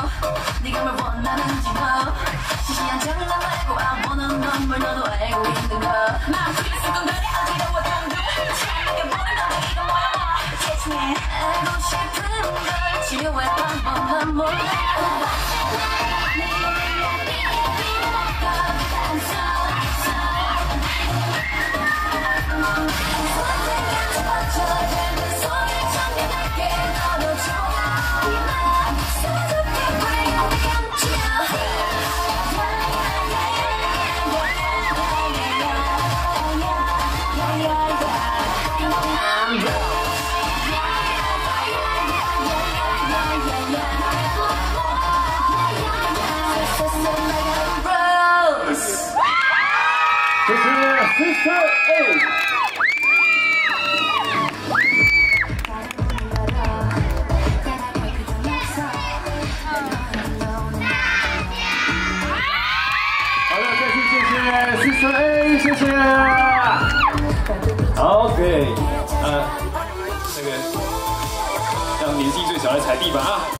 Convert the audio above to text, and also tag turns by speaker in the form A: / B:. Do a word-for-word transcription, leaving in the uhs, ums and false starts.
A: 네가 뭘 원하는지 뭐 시시한 장난 말고 I wanna know 뭘 너도 알고 있는 거 마음 속에 수근거려 어지러워 당도 시간하게 버린 너도 이거 뭐야 뭐 Catch me 알고 싶은 걸 치료할 방법만 몰라
B: 这是 Sister A。 好的，再次谢谢 Sister A， 谢谢。好 ，OK， 呃，那个让年纪最小的踩地板啊。